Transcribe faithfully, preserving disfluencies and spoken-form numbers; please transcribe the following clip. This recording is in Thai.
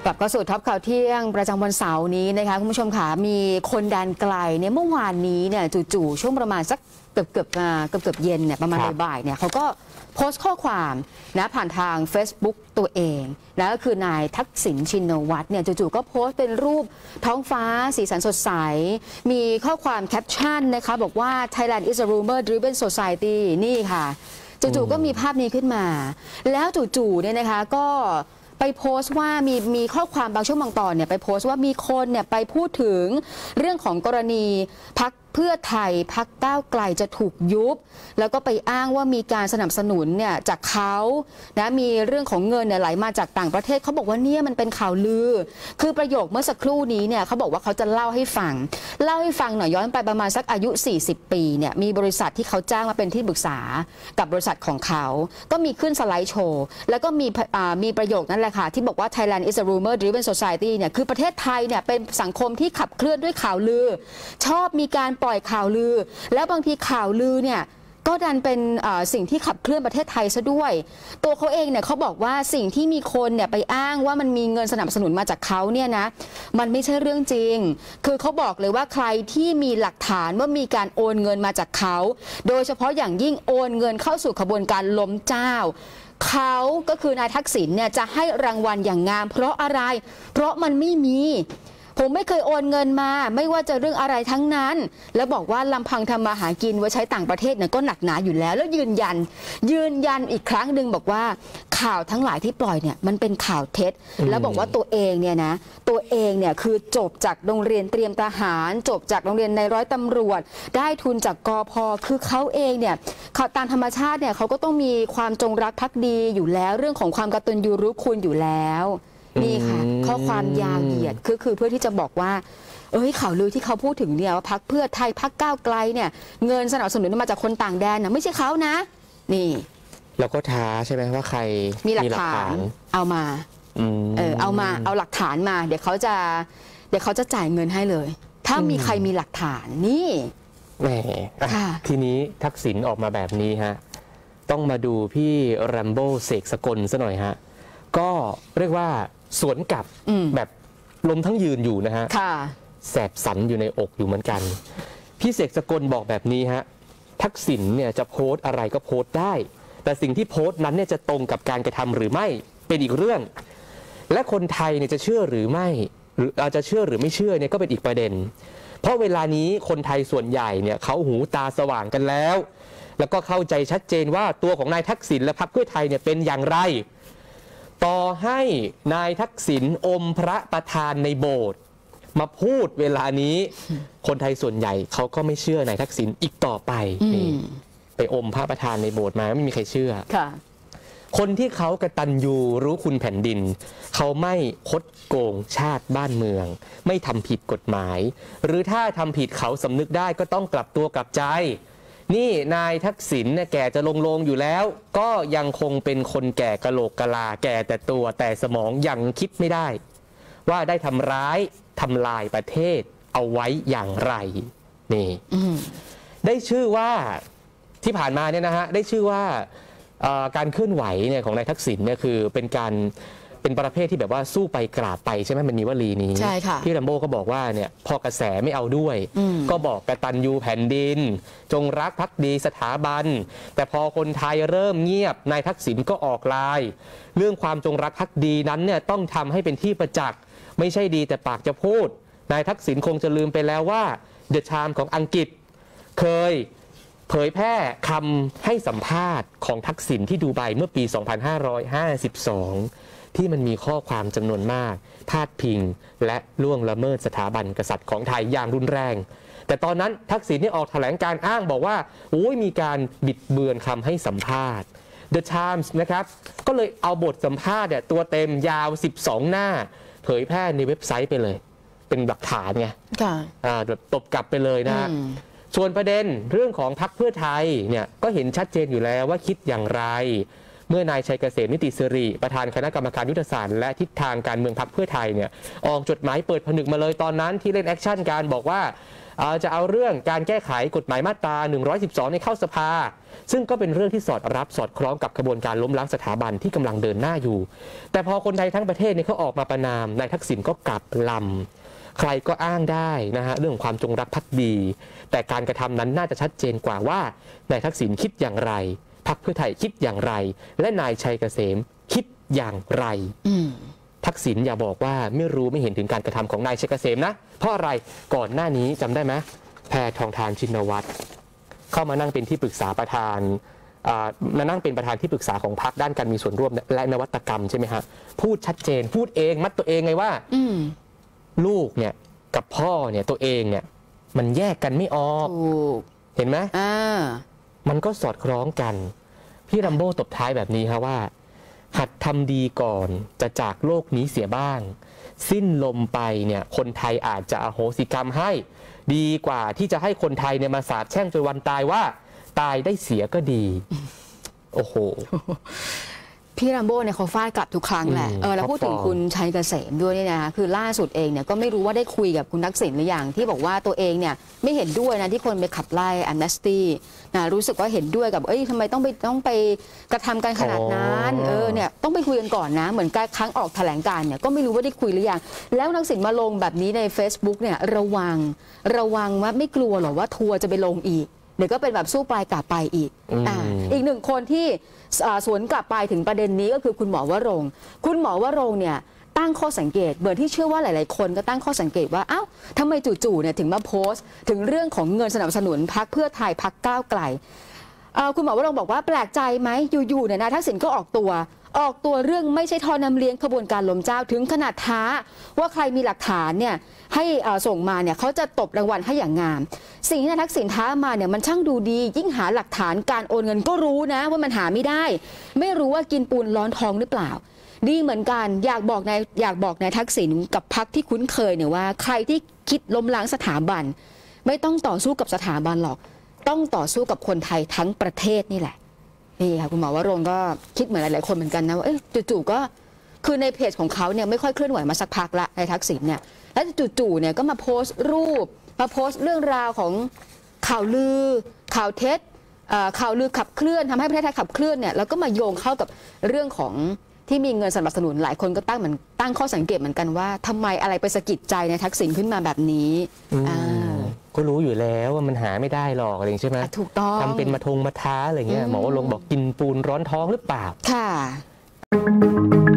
ลับเข้าสู่ท็อปข่าวเที่ยงประจำวันเสาร์นี้นะคะคุณผู้ชมค่ะมีคนแดนไกลเนี่ยเมื่อวานนี้เนี่ยจู่ๆช่วงประมาณสักเกือบเกือบเกือบเกือบเย็นเนี่ยประมาณบ่ายๆเนี่ยเขาก็โพสต์ข้อความนะผ่านทาง Facebook ตัวเองนะก็คือนายทักษิณชินวัตรเนี่ยจู่ๆก็โพสต์เป็นรูปท้องฟ้าสีสันสดใสมีข้อความแคปชั่นนะคะบอกว่า Thailand is a rumor driven society นี่ค่ะจู่ๆก็มีภาพนี้ขึ้นมาแล้วจู่ๆเนี่ยนะคะก็ไปโพสต์ว่ามีมีข้อความบางช่วงบางตอนเนี่ยไปโพสต์ว่ามีคนเนี่ยไปพูดถึงเรื่องของกรณีพรรคเพื่อไทยพรรคก้าวไกลจะถูกยุบแล้วก็ไปอ้างว่ามีการสนับสนุนเนี่ยจากเขานะมีเรื่องของเงินเนี่ยไหลมาจากต่างประเทศเขาบอกว่าเนี่ยมันเป็นข่าวลือคือประโยคเมื่อสักครู่นี้เนี่ยเขาบอกว่าเขาจะเล่าให้ฟังเล่าให้ฟังหน่อยย้อนไปประมาณสักอายุสี่สิบปีเนี่ยมีบริษัทที่เขาจ้างมาเป็นที่ปรึกษากับบริษัทของเขาก็มีขึ้นสไลด์โชว์แล้วก็มีมีประโยคนั้นแหละค่ะที่บอกว่า Thailand is a rumor driven society เนี่ยคือประเทศไทยเนี่ยเป็นสังคมที่ขับเคลื่อนด้วยข่าวลือชอบมีการปล่อยข่าวลือแล้วบางทีข่าวลือเนี่ยก็ดันเป็นสิ่งที่ขับเคลื่อนประเทศไทยซะด้วยตัวเขาเองเนี่ยเขาบอกว่าสิ่งที่มีคนเนี่ยไปอ้างว่ามันมีเงินสนับสนุนมาจากเขาเนี่ยนะมันไม่ใช่เรื่องจริงคือเขาบอกเลยว่าใครที่มีหลักฐานว่ามีการโอนเงินมาจากเขาโดยเฉพาะอย่างยิ่งโอนเงินเข้าสู่ขบวนการล้มเจ้าเขาก็คือนายทักษิณเนี่ยจะให้รางวัลอย่างงามเพราะอะไรเพราะมันไม่มีผมไม่เคยโอนเงินมาไม่ว่าจะเรื่องอะไรทั้งนั้นแล้วบอกว่าลำพังทำมาหากินไว้ใช้ต่างประเทศเนี่ยก็หนักหนาอยู่แล้วแล้วยืนยันยืนยันอีกครั้งหนึ่งบอกว่าข่าวทั้งหลายที่ปล่อยเนี่ยมันเป็นข่าวเท็จแล้วบอกว่าตัวเองเนี่ยนะตัวเองเนี่ยคือจบจากโรงเรียนเตรียมทหารจบจากโรงเรียนในร้อยตำรวจได้ทุนจากกพ.คือเขาเองเนี่ยตามธรรมชาติเนี่ยเขาก็ต้องมีความจงรักภักดีอยู่แล้วเรื่องของความกตัญญูรู้คุณอยู่แล้วนี่ค่ะข้อความยาวเหยียดคือคือเพื่อที่จะบอกว่าเอ้ยข่าวลือที่เขาพูดถึงเนี่ยว่าพรรคเพื่อไทยพรรคก้าวไกลเนี่ยเงินสนับสนุนมาจากคนต่างแดนนะไม่ใช่เขานะนี่แล้วก็ท้าใช่ไหมว่าใครมีหลักฐานเอามาเออเอามาเอาหลักฐานมาเดี๋ยวเขาจะเดี๋ยวเขาจะจ่ายเงินให้เลยถ้ามีใครมีหลักฐานนี่แหมทีนี้ทักษิณออกมาแบบนี้ฮะต้องมาดูพี่แรมโบ้เสกสกลซะหน่อยฮะก็เรียกว่าสวนกลับแบบลมทั้งยืนอยู่นะฮะแสบสันอยู่ในอกอยู่เหมือนกันพี่เสกสกลบอกแบบนี้ฮะทักษิณเนี่ยจะโพสต์อะไรก็โพสต์ได้แต่สิ่งที่โพสต์นั้นเนี่ยจะตรงกับการกระทำหรือไม่เป็นอีกเรื่องและคนไทยเนี่ยจะเชื่อหรือไม่หรืออาจจะเชื่อหรือไม่เชื่อเนี่ยก็เป็นอีกประเด็นเพราะเวลานี้คนไทยส่วนใหญ่เนี่ยเขาหูตาสว่างกันแล้วแล้วก็เข้าใจชัดเจนว่าตัวของนายทักษิณและพรรคเพื่อไทยเนี่ยเป็นอย่างไรต่อให้นายทักษิณอมพระประธานในโบสถ์มาพูดเวลานี้คนไทยส่วนใหญ่เขาก็ไม่เชื่อนายทักษิณอีกต่อไปนี่ไปอมพระประธานในโบสถ์มาไม่มีใครเชื่อคนที่เขากตัญญูรู้คุณแผ่นดินเขาไม่คดโกงชาติบ้านเมืองไม่ทำผิดกฎหมายหรือถ้าทำผิดเขาสำนึกได้ก็ต้องกลับตัวกลับใจนี่นายทักษิณเนี่ยแก่จะลงลงอยู่แล้วก็ยังคงเป็นคนแก่กะโหลกกะลาแก่แต่ตัวแต่สมองยังคิดไม่ได้ว่าได้ทำร้ายทำลายประเทศเอาไว้อย่างไรนี่ได้ชื่อว่าที่ผ่านมาเนี่ยนะฮะได้ชื่อว่าการเคลื่อนไหวเนี่ยของนายทักษิณเนี่ยคือเป็นการเป็นประเภทที่แบบว่าสู้ไปกราบไปใช่ไหมมันมีวลีนี้ที่แรมโบ้ก็บอกว่าเนี่ยพอกระแสไม่เอาด้วยก็บอกกตัญญูแผ่นดินจงรักภักดีสถาบันแต่พอคนไทยเริ่มเงียบนายทักษิณก็ออกลายเรื่องความจงรักภักดีนั้นเนี่ยต้องทำให้เป็นที่ประจักษ์ไม่ใช่ดีแต่ปากจะพูดนายทักษิณคงจะลืมไปแล้วว่าเดอะไทม์ของอังกฤษเคยเผยแพร่คำให้สัมภาษณ์ของทักษิณที่ดูไบเมื่อปี สองพันห้าร้อยห้าสิบสองที่มันมีข้อความจำนวนมากพาดพิงและล่วงละเมิดสถาบันกษัตริย์ของไทยอย่างรุนแรงแต่ตอนนั้นทักษิณนี่ออกแถลงการอ้างบอกว่าโอ้ยมีการบิดเบือนคำให้สัมภาษณ์ The Times นะครับก็เลยเอาบทสัมภาษณ์เนี่ยตัวเต็มยาวสิบสองหน้าเผยแพร่ในเว็บไซต์ไปเลยเป็นหลักฐานไงอ่าตบกลับไปเลยนะส่วนประเด็นเรื่องของพรรคเพื่อไทยเนี่ยก็เห็นชัดเจนอยู่แล้วว่าคิดอย่างไรเมื่อนายชัยเกษมนิติสิริประธานคณะกรรมการยุทธศาสตร์และทิศทางการเมืองพรรคเพื่อไทยเนี่ยออกจดหมายเปิดผนึกมาเลยตอนนั้นที่เล่นแอคชั่นการบอกว่าจะเอาเรื่องการแก้ไขกฎหมายมาตราหนึ่งร้อยสิบสองในเข้าสภาซึ่งก็เป็นเรื่องที่สอดรับสอดคล้องกับกระบวนการล้มล้างสถาบันที่กำลังเดินหน้าอยู่แต่พอคนไทยทั้งประเทศเนี่ยเขาออกมาประนามนายทักษิณก็กลับลำใครก็อ้างได้นะฮะเรื่องความจงรักภักดีแต่การกระทำนั้นน่าจะชัดเจนกว่าว่านายทักษิณคิดอย่างไรพรรคเพื่อไทยคิดอย่างไรและนายชัยเกษมคิดอย่างไรทักษิณอย่าบอกว่าไม่รู้ไม่เห็นถึงการกระทำของนายชัยเกษมนะเพราะอะไรก่อนหน้านี้จำได้ไหมแพทองธารชินวัตรเข้ามานั่งเป็นที่ปรึกษาประธานมานั่งเป็นประธานที่ปรึกษาของพรรคด้านการมีส่วนร่วมและนวัตกรรมใช่ไหมฮะพูดชัดเจนพูดเองมัดตัวเองไงว่าลูกเนี่ยกับพ่อเนี่ยตัวเองเนี่ยมันแยกกันไม่ออกเห็นไหมมันก็สอดคล้องกันพี่รัมโบ้ตบท้ายแบบนี้ครับว่าหัดทำดีก่อนจะจากโลกนี้เสียบ้างสิ้นลมไปเนี่ยคนไทยอาจจะอโหสิกรรมให้ดีกว่าที่จะให้คนไทยเนี่ยมาสาบแช่งจนวันตายว่าตายได้เสียก็ดีโอ้โหพี่รัมโบ้เนี่ยเขาฟาดกลับทุกครั้งแหละเออแล้วพูดถึงคุณชัยเกษมด้วยเนี่ยนะคือล่าสุดเองเนี่ยก็ไม่รู้ว่าได้คุยกับคุณทักษิณหรือยังที่บอกว่าตัวเองเนี่ยไม่เห็นด้วยนะที่คนไปขับไล่แอมเนสตี้นะรู้สึกว่าเห็นด้วยกับเอ้ยทำไมต้องไปต้องไปกระทำกันขนาดนั้นเออเนี่ยต้องไปคุยกันก่อนนะเหมือนการครั้งออกแถลงการเนี่ยก็ไม่รู้ว่าได้คุยหรือยังแล้วทักษิณมาลงแบบนี้ใน Facebook เนี่ยระวังระวังว่าไม่กลัวหรอว่าทัวร์จะไปลงอีกเดี๋ยวก็เป็นแบบสู้ปลายกลับไปอีกอ่าอีกหนึ่งคนที่สวนกลับไปถึงประเด็นนี้ก็คือคุณหมอวรงค์คุณหมอวรงค์เนี่ยตั้งข้อสังเกตเบอร์ที่เชื่อว่าหลายๆคนก็ตั้งข้อสังเกตว่าอ้าวทำไมจู่ๆเนี่ยถึงมาโพสต์ถึงเรื่องของเงินสนับสนุนพรรคเพื่อไทยพรรคก้าวไกลคุณหมอวรงค์บอกว่าแปลกใจไหมอยู่ๆเนี่ยนะทักษิณก็ออกตัวออกตัวเรื่องไม่ใช่ทอนำเลี้ยงขบวนการล้มเจ้าถึงขนาดท้าว่าใครมีหลักฐานเนี่ยให้ส่งมาเนี่ยเขาจะตบรางวัลให้อย่างงามสิ่งที่นายทักษิณท้ามาเนี่ยมันช่างดูดียิ่งหาหลักฐานการโอนเงินก็รู้นะว่ามันหาไม่ได้ไม่รู้ว่ากินปูนร้อนท้องหรือเปล่าดีเหมือนกันอยากบอกนายอยากบอกนายทักษิณกับพรรคที่คุ้นเคยเนี่ยว่าใครที่คิดล้มล้างสถาบันไม่ต้องต่อสู้กับสถาบันหรอกต้องต่อสู้กับคนไทยทั้งประเทศนี่แหละนี่ค่ะคุณหมอวรงค์ก็คิดเหมือนหลายๆคนเหมือนกันนะว่าจู่ๆก็คือในเพจของเขาเนี่ยไม่ค่อยเคลื่อนไหวมาสักพักละในทักษิณเนี่ยแล้วจู่ๆเนี่ยก็มาโพสต์รูปมาโพสต์เรื่องราวของข่าวลือข่าวเท็จข่าวลือขับเคลื่อนทำให้ประเทศไทยขับเคลื่อนเนี่ยแล้วก็มาโยงเข้ากับเรื่องของที่มีเงินสนับสนุนหลายคนก็ตั้งเหมือนตั้งข้อสังเกตเหมือนกันว่าทำไมอะไรไปสะกิดใจในทักษิณขึ้นมาแบบนี้ก็รู้อยู่แล้วว่ามันหาไม่ได้หรอกอะไรใช่ไหมถูกต้องทำเป็นมาทงมาท้าอะไรเงี้ยหมอวรงค์บอกกินปูนร้อนท้องหรือเปล่าค่ะ